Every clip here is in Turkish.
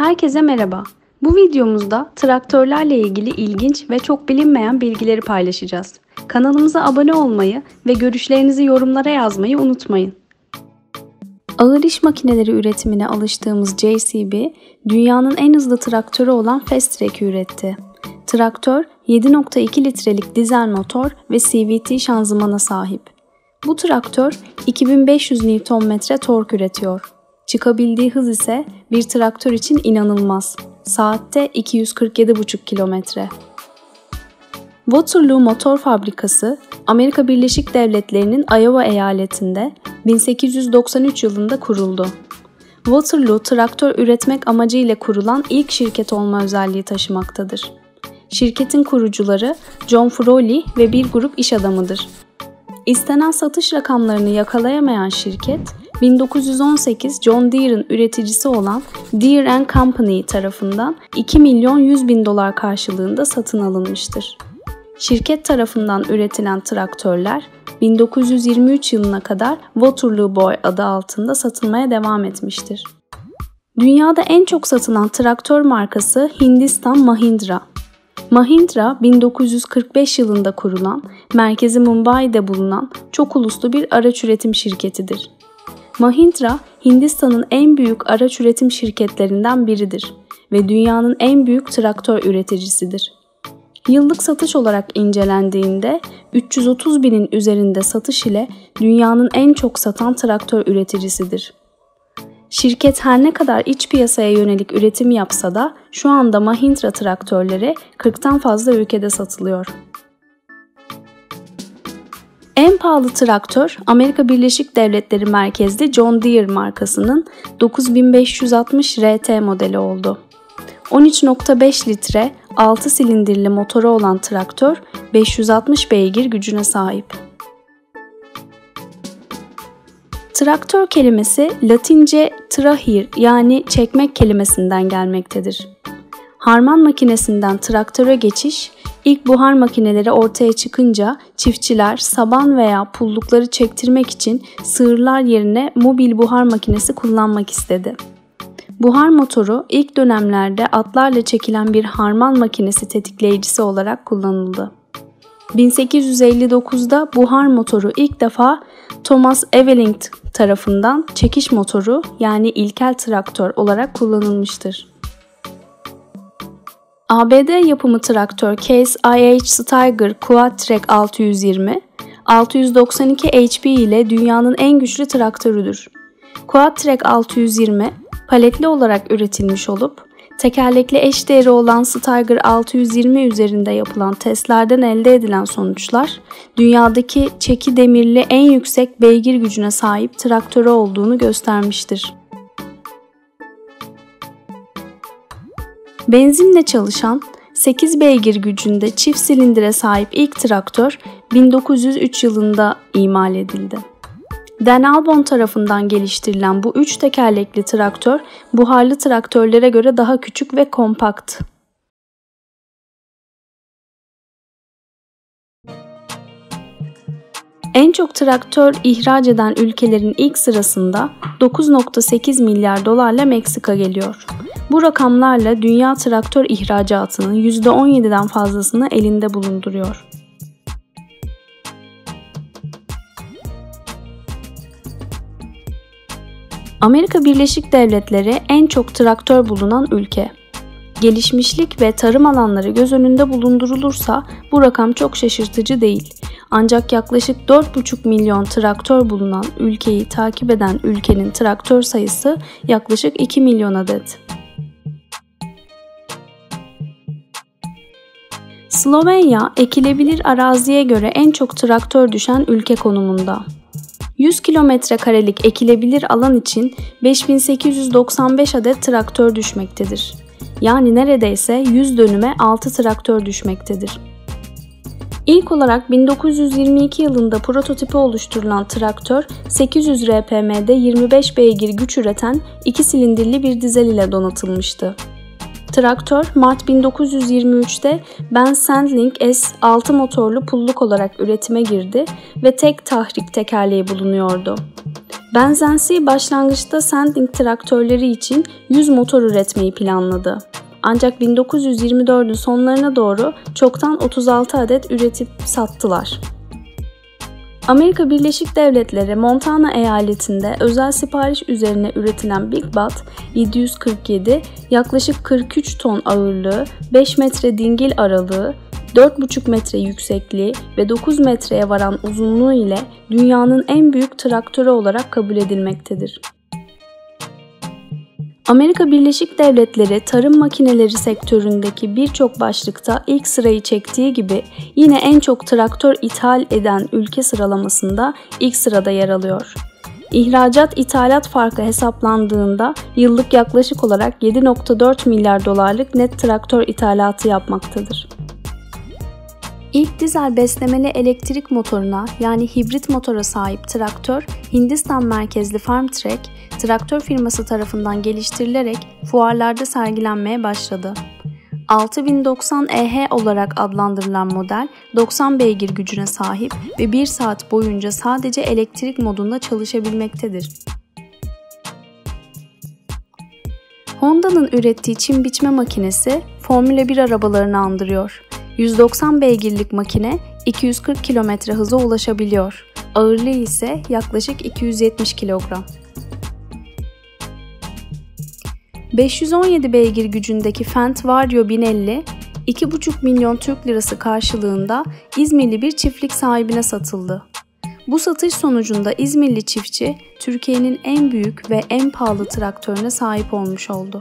Herkese merhaba. Bu videomuzda traktörlerle ilgili ilginç ve çok bilinmeyen bilgileri paylaşacağız. Kanalımıza abone olmayı ve görüşlerinizi yorumlara yazmayı unutmayın. Ağır iş makineleri üretimine alıştığımız JCB, dünyanın en hızlı traktörü olan Fastrack'i üretti. Traktör, 7.2 litrelik dizel motor ve CVT şanzımana sahip. Bu traktör 2500 Nm tork üretiyor. Çıkabildiği hız ise bir traktör için inanılmaz. Saatte 247,5 km. Waterloo Motor Fabrikası, Amerika Birleşik Devletleri'nin Iowa eyaletinde 1893 yılında kuruldu. Waterloo, traktör üretmek amacıyla kurulan ilk şirket olma özelliği taşımaktadır. Şirketin kurucuları John Frawley ve bir grup iş adamıdır. İstenen satış rakamlarını yakalayamayan şirket, 1918 John Deere'ın üreticisi olan Deere & Company tarafından $2.100.000 karşılığında satın alınmıştır. Şirket tarafından üretilen traktörler 1923 yılına kadar Waterloo Boy adı altında satılmaya devam etmiştir. Dünyada en çok satılan traktör markası Hindistan Mahindra. Mahindra, 1945 yılında kurulan, merkezi Mumbai'de bulunan çok uluslu bir araç üretim şirketidir. Mahindra, Hindistan'ın en büyük araç üretim şirketlerinden biridir ve dünyanın en büyük traktör üreticisidir. Yıllık satış olarak incelendiğinde 330 binin üzerinde satış ile dünyanın en çok satan traktör üreticisidir. Şirket her ne kadar iç piyasaya yönelik üretim yapsa da şu anda Mahindra traktörleri 40'tan fazla ülkede satılıyor. En pahalı traktör Amerika Birleşik Devletleri merkezli John Deere markasının 9560 RT modeli oldu. 13.5 litre 6 silindirli motoru olan traktör 560 beygir gücüne sahip. Traktör kelimesi Latince trahir yani çekmek kelimesinden gelmektedir. Harman makinesinden traktöre geçiş, ilk buhar makineleri ortaya çıkınca çiftçiler saban veya pullukları çektirmek için sığırlar yerine mobil buhar makinesi kullanmak istedi. Buhar motoru ilk dönemlerde atlarla çekilen bir harman makinesi tetikleyicisi olarak kullanıldı. 1859'da buhar motoru ilk defa Thomas Eveling tarafından çekiş motoru yani ilkel traktör olarak kullanılmıştır. ABD yapımı traktör Case IH Steiger Quadtrac 620, 692 HP ile dünyanın en güçlü traktörüdür. Quadtrac 620, paletli olarak üretilmiş olup, tekerlekli eşdeğeri olan Steiger 620 üzerinde yapılan testlerden elde edilen sonuçlar, dünyadaki çeki demirli en yüksek beygir gücüne sahip traktörü olduğunu göstermiştir. Benzinle çalışan 8 beygir gücünde çift silindire sahip ilk traktör 1903 yılında imal edildi. Dan Albon tarafından geliştirilen bu 3 tekerlekli traktör buharlı traktörlere göre daha küçük ve kompakt. En çok traktör ihraç eden ülkelerin ilk sırasında 9.8 milyar dolarla Meksika geliyor. Bu rakamlarla dünya traktör ihracatının %17'den fazlasını elinde bulunduruyor. Amerika Birleşik Devletleri en çok traktör bulunan ülke. Gelişmişlik ve tarım alanları göz önünde bulundurulursa bu rakam çok şaşırtıcı değil. Ancak yaklaşık 4,5 milyon traktör bulunan ülkeyi takip eden ülkenin traktör sayısı yaklaşık 2 milyon adet. Slovenya, ekilebilir araziye göre en çok traktör düşen ülke konumunda. 100 kilometrekarelik ekilebilir alan için 5895 adet traktör düşmektedir. Yani neredeyse 100 dönüme 6 traktör düşmektedir. İlk olarak 1922 yılında prototipi oluşturulan traktör 800 RPM'de 25 beygir güç üreten 2 silindirli bir dizel ile donatılmıştı. Traktör Mart 1923'te Benz Sandling S6 motorlu pulluk olarak üretime girdi ve tek tahrik tekerleği bulunuyordu. Benzensi başlangıçta Sanding traktörleri için 100 motor üretmeyi planladı. Ancak 1924'ün sonlarına doğru çoktan 36 adet üretip sattılar. Amerika Birleşik Devletleri Montana eyaletinde özel sipariş üzerine üretilen Big Bot 747 yaklaşık 43 ton ağırlığı, 5 metre dingil aralığı, 4,5 metre yüksekliği ve 9 metreye varan uzunluğu ile dünyanın en büyük traktörü olarak kabul edilmektedir. Amerika Birleşik Devletleri tarım makineleri sektöründeki birçok başlıkta ilk sırayı çektiği gibi yine en çok traktör ithal eden ülke sıralamasında ilk sırada yer alıyor. İhracat-ithalat farkı hesaplandığında yıllık yaklaşık olarak 7,4 milyar dolarlık net traktör ithalatı yapmaktadır. İlk dizel beslemeli elektrik motoruna yani hibrit motora sahip traktör, Hindistan merkezli Farmtrek, traktör firması tarafından geliştirilerek fuarlarda sergilenmeye başladı. 6090 EH olarak adlandırılan model, 90 beygir gücüne sahip ve 1 saat boyunca sadece elektrik modunda çalışabilmektedir. Honda'nın ürettiği çim biçme makinesi, Formula 1 arabalarını andırıyor. 190 beygirlik makine 240 km hıza ulaşabiliyor. Ağırlığı ise yaklaşık 270 kilogram. 517 beygir gücündeki Fendt Vario 1050, 2,5 milyon Türk lirası karşılığında İzmirli bir çiftlik sahibine satıldı. Bu satış sonucunda İzmirli çiftçi, Türkiye'nin en büyük ve en pahalı traktörüne sahip olmuş oldu.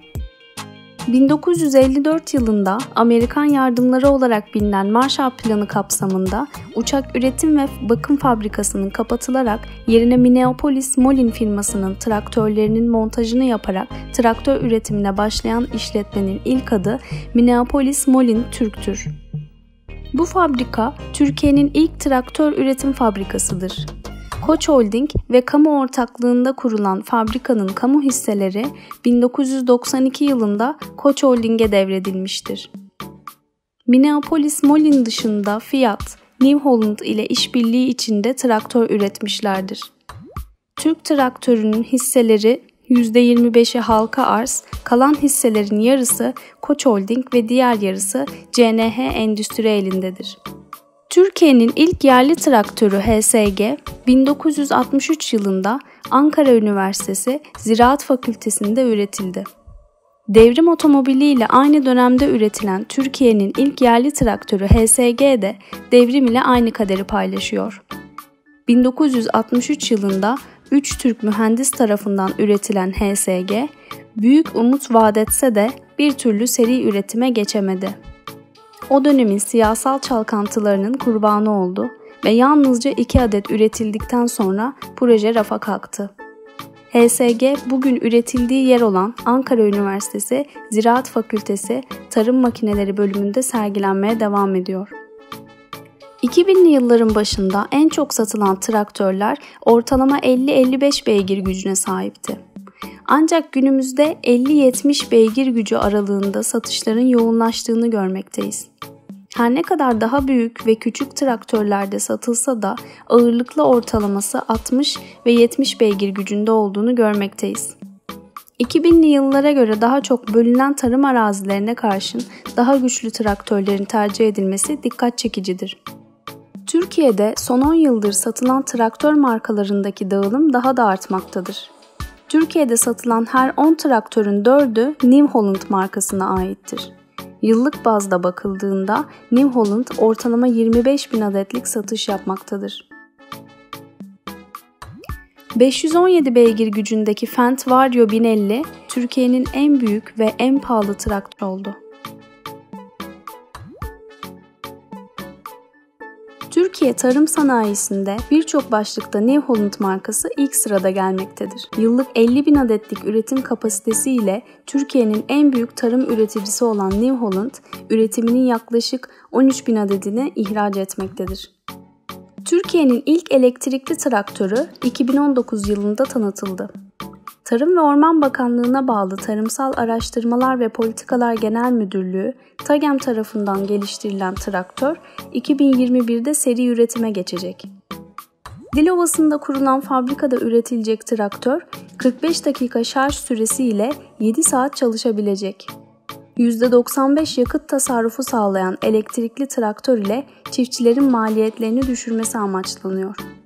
1954 yılında Amerikan yardımları olarak bilinen Marshall Planı kapsamında uçak üretim ve bakım fabrikasının kapatılarak yerine Minneapolis Molin firmasının traktörlerinin montajını yaparak traktör üretimine başlayan işletmenin ilk adı Minneapolis Molin Türk'tür. Bu fabrika Türkiye'nin ilk traktör üretim fabrikasıdır. Koç Holding ve kamu ortaklığında kurulan fabrikanın kamu hisseleri 1992 yılında Koç Holding'e devredilmiştir. Minneapolis Molin dışında Fiat, New Holland ile işbirliği içinde traktör üretmişlerdir. Türk traktörünün hisseleri %25'i halka arz, kalan hisselerin yarısı Koç Holding ve diğer yarısı CNH Endüstri elindedir. Türkiye'nin ilk yerli traktörü HSG, 1963 yılında Ankara Üniversitesi Ziraat Fakültesi'nde üretildi. Devrim otomobili ile aynı dönemde üretilen Türkiye'nin ilk yerli traktörü HSG de Devrim ile aynı kaderi paylaşıyor. 1963 yılında 3 Türk mühendis tarafından üretilen HSG, büyük umut vaat etse de bir türlü seri üretime geçemedi. O dönemin siyasal çalkantılarının kurbanı oldu ve yalnızca 2 adet üretildikten sonra proje rafa kalktı. HSG bugün üretildiği yer olan Ankara Üniversitesi Ziraat Fakültesi Tarım Makineleri bölümünde sergilenmeye devam ediyor. 2000'li yılların başında en çok satılan traktörler ortalama 50-55 beygir gücüne sahipti. Ancak günümüzde 50-70 beygir gücü aralığında satışların yoğunlaştığını görmekteyiz. Her ne kadar daha büyük ve küçük traktörlerde satılsa da ağırlıklı ortalaması 60 ve 70 beygir gücünde olduğunu görmekteyiz. 2000'li yıllara göre daha çok bölünen tarım arazilerine karşın daha güçlü traktörlerin tercih edilmesi dikkat çekicidir. Türkiye'de son 10 yıldır satılan traktör markalarındaki dağılım daha da artmaktadır. Türkiye'de satılan her 10 traktörün 4'ü New Holland markasına aittir. Yıllık bazda bakıldığında New Holland ortalama 25.000 adetlik satış yapmaktadır. 517 beygir gücündeki Fendt Vario 1050, Türkiye'nin en büyük ve en pahalı traktör oldu. Türkiye tarım sanayisinde birçok başlıkta New Holland markası ilk sırada gelmektedir. Yıllık 50.000 adetlik üretim kapasitesi ile Türkiye'nin en büyük tarım üreticisi olan New Holland, üretiminin yaklaşık 13.000 adedini ihraç etmektedir. Türkiye'nin ilk elektrikli traktörü 2019 yılında tanıtıldı. Tarım ve Orman Bakanlığı'na bağlı Tarımsal Araştırmalar ve Politikalar Genel Müdürlüğü, TAGEM tarafından geliştirilen traktör, 2021'de seri üretime geçecek. Dilovası'nda kurulan fabrikada üretilecek traktör 45 dakika şarj süresi ile 7 saat çalışabilecek. %95 yakıt tasarrufu sağlayan elektrikli traktör ile çiftçilerin maliyetlerini düşürmesi amaçlanıyor.